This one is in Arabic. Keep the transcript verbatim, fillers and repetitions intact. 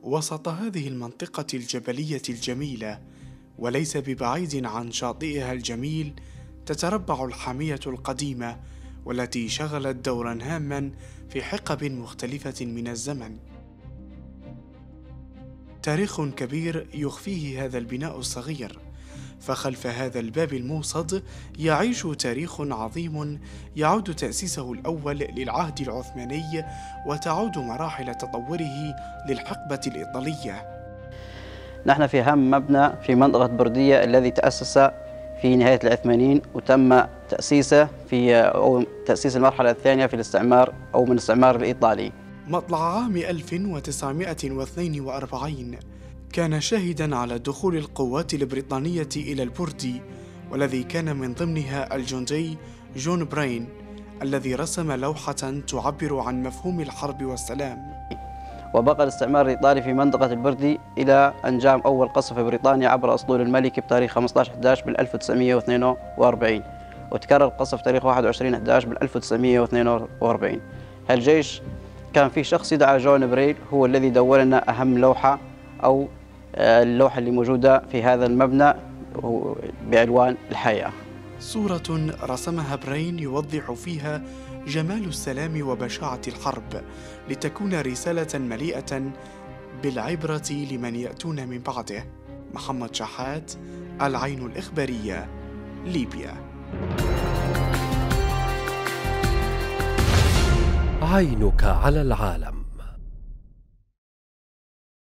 وسط هذه المنطقة الجبلية الجميلة، وليس ببعيد عن شاطئها الجميل، تتربع الحامية القديمة والتي شغلت دورا هاما في حقب مختلفة من الزمن. تاريخ كبير يخفيه هذا البناء الصغير، فخلف هذا الباب الموصد يعيش تاريخ عظيم يعود تأسيسه الأول للعهد العثماني، وتعود مراحل تطوره للحقبة الإيطالية. نحن في أهم مبنى في منطقة بردية الذي تأسس في نهاية العثمانيين، وتم تأسيسه في أو تأسيس المرحلة الثانية في الاستعمار أو من الاستعمار الإيطالي. مطلع عام ألف وتسعمائة واثنين وأربعين كان شاهداً على دخول القوات البريطانية إلى البردي، والذي كان من ضمنها الجندي جون براين الذي رسم لوحة تعبر عن مفهوم الحرب والسلام. وبقى الاستعمار الإيطالي في منطقة البردي إلى أن جاء أول قصف في بريطانيا عبر أسطول الملكي بتاريخ خمسة عشر أحد عشر بال ألف وتسعمائة واثنين وأربعين، وتكرر القصف تاريخ واحد وعشرين أحد عشر بال ألف وتسعمائة واثنين وأربعين. هالجيش كان في شخص يدعى جون براين هو الذي دون لنا أهم لوحة أو اللوحة اللي موجودة في هذا المبنى بعنوان الحياة. صورة رسمها براين يوضح فيها جمال السلام وبشاعة الحرب، لتكون رسالة مليئة بالعبرة لمن يأتون من بعده. محمد شحات، العين الإخبارية، ليبيا. عينك على العالم.